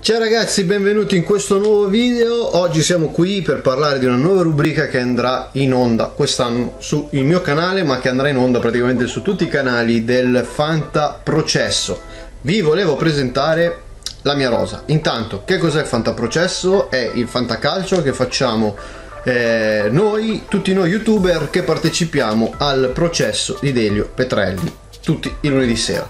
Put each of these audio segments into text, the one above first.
Ciao ragazzi, benvenuti in questo nuovo video. Oggi siamo qui per parlare di una nuova rubrica che andrà in onda quest'anno sul mio canale, ma che andrà in onda praticamente su tutti i canali del Fantaprocesso. Vi volevo presentare la mia rosa. Intanto, che cos'è il Fantaprocesso? È il fantacalcio che facciamo noi, tutti noi youtuber che partecipiamo al processo di Delio Petrelli tutti i lunedì sera.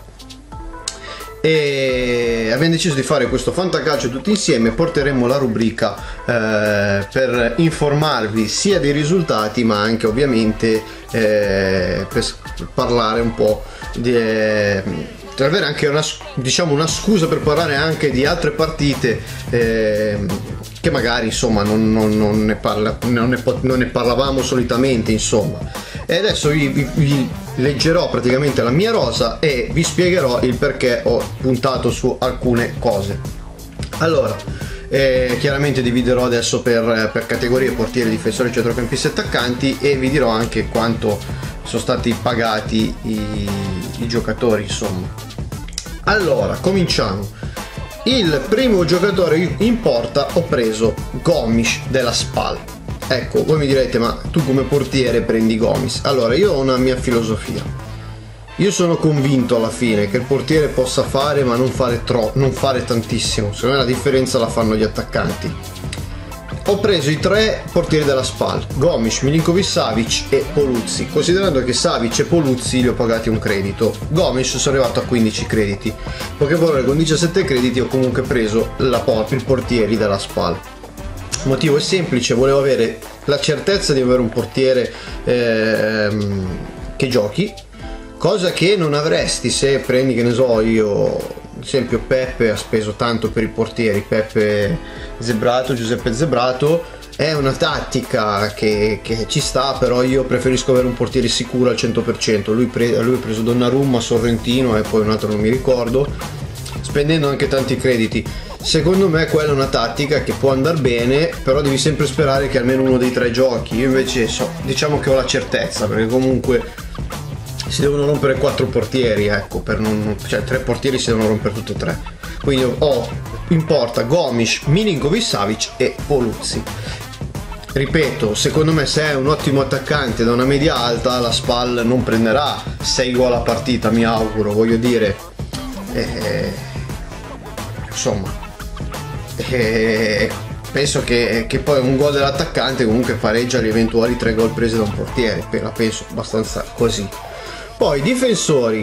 E abbiamo deciso di fare questo fantacalcio tutti insieme. Porteremo la rubrica per informarvi sia dei risultati, ma anche ovviamente per parlare un po' per avere anche una scusa per parlare anche di altre partite che magari insomma non ne parlavamo solitamente, insomma. E adesso vi leggerò praticamente la mia rosa e vi spiegherò il perché ho puntato su alcune cose. Allora, chiaramente dividerò adesso per categorie: portieri, difensori, centrocampisti, attaccanti, e vi dirò anche quanto sono stati pagati i giocatori, insomma. Allora, cominciamo. Il primo giocatore in porta ho preso Gomis della Spal. Ecco, voi mi direte, ma tu come portiere prendi Gomis? Allora, io ho una mia filosofia. Io sono convinto alla fine che il portiere possa fare, ma non fare tantissimo. Secondo me la differenza la fanno gli attaccanti. Ho preso i tre portieri della Spal: Gomis, Milinkovic-Savic e Poluzzi. Considerando che Savic e Poluzzi li ho pagati un credito, Gomis sono arrivato a 15 crediti. Poche parole, con 17 crediti ho comunque preso il portiere della Spal. Il motivo è semplice: volevo avere la certezza di avere un portiere che giochi, cosa che non avresti se prendi, che ne so io, ad esempio Peppe ha speso tanto per i portieri. Giuseppe Zebrato è una tattica che ci sta, però io preferisco avere un portiere sicuro al 100%. Lui ha preso Donnarumma, Sorrentino e poi un altro non mi ricordo, spendendo anche tanti crediti. Secondo me quella è una tattica che può andare bene, però devi sempre sperare che almeno uno dei tre giochi. Io invece diciamo che ho la certezza, perché comunque si devono rompere 4 portieri, ecco, cioè 3 portieri si devono rompere tutti e 3. Quindi ho in porta Gomis, Milinkovic-Savic e Poluzzi. Ripeto, secondo me se è un ottimo attaccante da una media alta, la Spal non prenderà 6 gol a partita, mi auguro, voglio dire, insomma. Penso che poi un gol dell'attaccante comunque pareggia gli eventuali 3 gol presi da un portiere. La penso abbastanza così. Poi difensori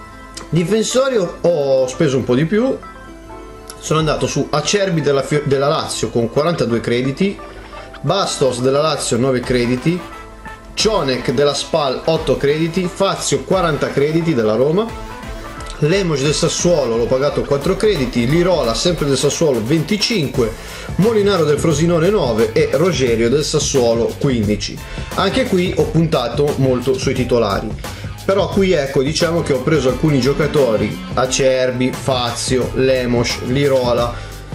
ho speso un po' di più. Sono andato su Acerbi della Lazio con 42 crediti, Bastos della Lazio 9 crediti, Cionek della Spal 8 crediti, Fazio 40 crediti della Roma, Lemos del Sassuolo l'ho pagato 4 crediti, Lirola sempre del Sassuolo 25, Molinaro del Frosinone 9 e Rogerio del Sassuolo 15. Anche qui ho puntato molto sui titolari, però qui ecco, diciamo che ho preso alcuni giocatori: Acerbi, Fazio, Lemos, Lirola,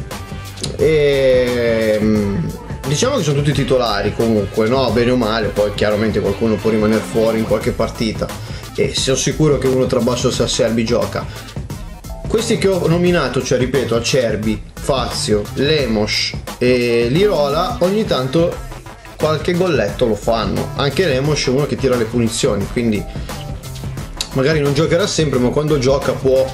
e diciamo che sono tutti titolari comunque, no? Bene o male, poi chiaramente qualcuno può rimanere fuori in qualche partita, e sono sicuro che uno tra Bastos e Acerbi gioca. Questi che ho nominato, cioè ripeto, Acerbi, Fazio, Lemos e Lirola, ogni tanto qualche golletto lo fanno. Anche Lemos è uno che tira le punizioni, quindi magari non giocherà sempre, ma quando gioca può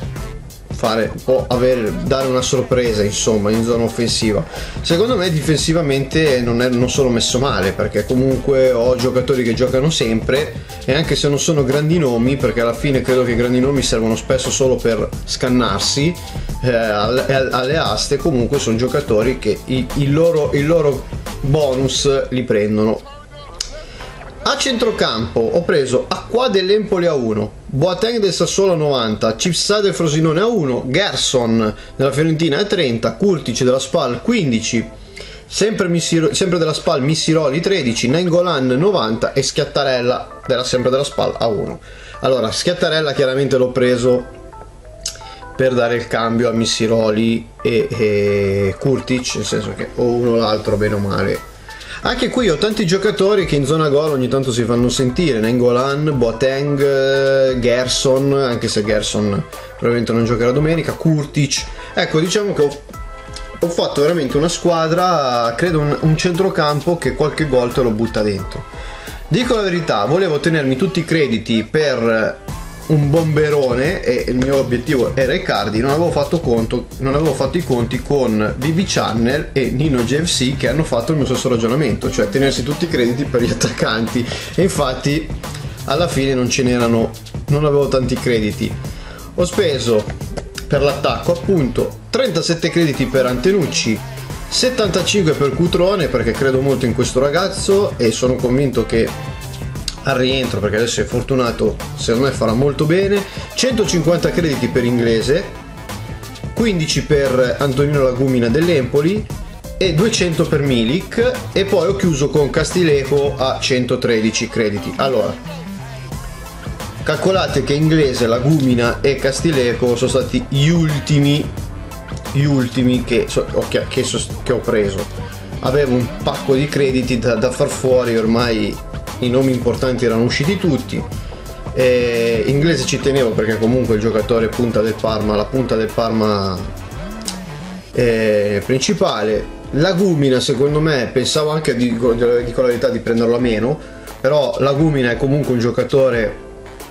dare una sorpresa, insomma, in zona offensiva. Secondo me difensivamente non sono messo male, perché comunque ho giocatori che giocano sempre, e anche se non sono grandi nomi, perché alla fine credo che i grandi nomi servono spesso solo per scannarsi alle aste, comunque sono giocatori che il loro bonus li prendono. A centrocampo ho preso Acqua dell'Empoli a 1, Boateng del Sassuolo a 90, Cipsa del Frosinone a 1, Gerson della Fiorentina a 30, Kurtic della Spal 15, sempre della Spal Missiroli 13, Nainggolan 90 e Schiattarella sempre della Spal a 1. Allora, Schiattarella chiaramente l'ho preso per dare il cambio a Missiroli e Kurtic, nel senso che o uno o l'altro bene o male. Anche qui ho tanti giocatori che in zona gol ogni tanto si fanno sentire: Nainggolan, Boateng, Gerson, anche se Gerson probabilmente non giocherà domenica, Kurtic. Ecco, diciamo che ho ho fatto veramente una squadra, credo un centrocampo che qualche gol te lo butta dentro. Dico la verità, volevo tenermi tutti i crediti per un bomberone e il mio obiettivo era Icardi. Non avevo fatto i conti con VV Channel e Nino GFC, che hanno fatto il mio stesso ragionamento, cioè tenersi tutti i crediti per gli attaccanti, e infatti alla fine non avevo tanti crediti. Ho speso per l'attacco appunto 37 crediti per Antenucci, 75 per Cutrone, perché credo molto in questo ragazzo e sono convinto che al rientro, perché adesso è fortunato, secondo me farà molto bene. 150 crediti per Inglese, 15 per Antonino Lagumina dell'Empoli e 200 per Milik, e poi ho chiuso con Castilejo a 113 crediti. Allora, calcolate che Inglese, Lagumina e Castilejo sono stati gli ultimi che ho preso. Avevo un pacco di crediti da far fuori, ormai i nomi importanti erano usciti tutti. Inglese ci tenevo perché comunque il giocatore la punta del Parma principale. Lagumina, secondo me, pensavo anche di con la verità di prenderlo a meno, però Lagumina è comunque un giocatore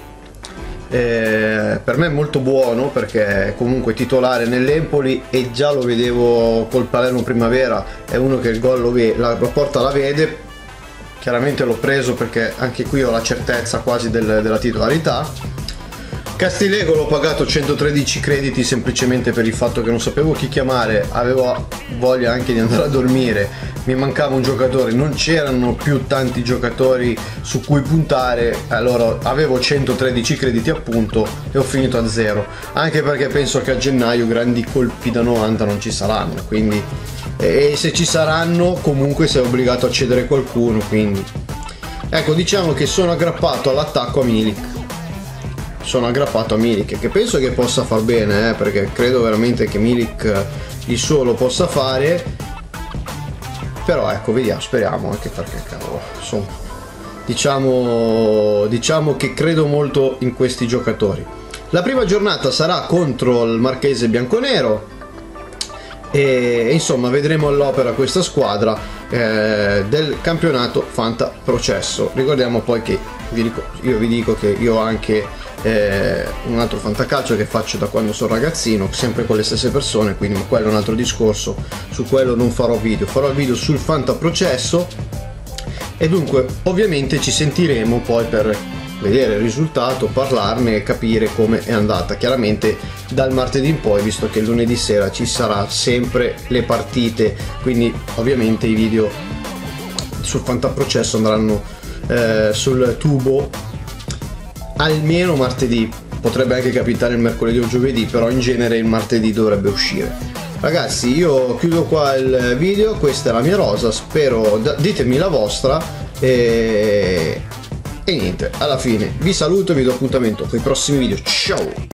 per me molto buono, perché è comunque titolare nell'Empoli e già lo vedevo col Palermo Primavera, è uno che il gol la porta la vede. Chiaramente l'ho preso perché anche qui ho la certezza quasi della titolarità. Castilejo l'ho pagato 113 crediti semplicemente per il fatto che non sapevo chi chiamare, avevo voglia anche di andare a dormire, mi mancava un giocatore, non c'erano più tanti giocatori su cui puntare, allora avevo 113 crediti appunto e ho finito a zero, anche perché penso che a gennaio grandi colpi da 90 non ci saranno, quindi, e se ci saranno comunque sei obbligato a cedere qualcuno, quindi ecco, diciamo che sono aggrappato all'attacco a Milik. Che penso che possa far bene, perché credo veramente che Milik il suo lo possa fare, però ecco, vediamo, speriamo, anche perché cavolo, insomma, diciamo che credo molto in questi giocatori. La prima giornata sarà contro il Marchese Bianconero e insomma vedremo all'opera questa squadra del campionato Fanta Processo. Ricordiamo poi che io vi dico che io ho anche un altro fantacalcio che faccio da quando sono ragazzino, sempre con le stesse persone, quindi quello è un altro discorso, su quello non farò video sul Fanta Processo, e dunque ovviamente ci sentiremo poi per vedere il risultato, parlarne e capire come è andata. Chiaramente dal martedì in poi, visto che lunedì sera ci sarà sempre le partite, quindi ovviamente i video sul Fanta Processo andranno sul tubo almeno martedì, potrebbe anche capitare il mercoledì o giovedì, però in genere il martedì dovrebbe uscire. Ragazzi, io chiudo qua il video, questa è la mia rosa, spero, ditemi la vostra e niente, alla fine vi saluto e vi do appuntamento con i prossimi video, ciao!